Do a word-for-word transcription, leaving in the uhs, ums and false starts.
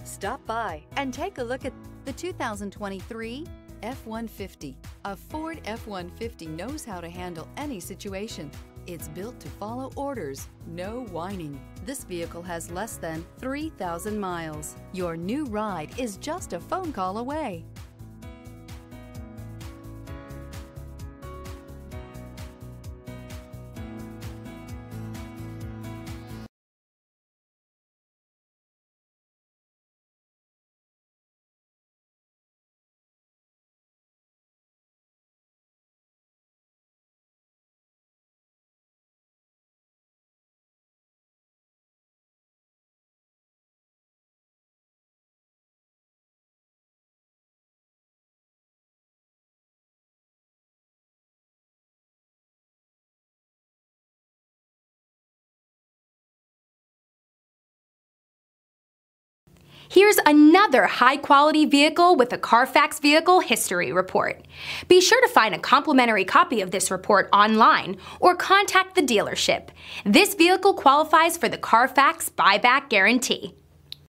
Stop by and take a look at the two thousand twenty-three F one fifty. A Ford F one fifty knows how to handle any situation. It's built to follow orders, no whining. This vehicle has less than three thousand miles. Your new ride is just a phone call away. Here's another high-quality vehicle with a Carfax Vehicle History Report. Be sure to find a complimentary copy of this report online or contact the dealership. This vehicle qualifies for the Carfax Buyback Guarantee.